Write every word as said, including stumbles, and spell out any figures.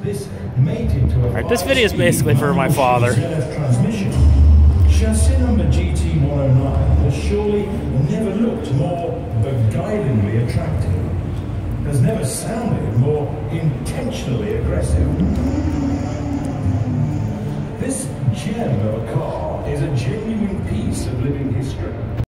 This made it to a Alright, this video is basically for my father. Transmission. Chassis number G T one oh nine has surely never looked more beguilingly attractive, has never sounded more intentionally aggressive. This gem of a car is a genuine piece of living history.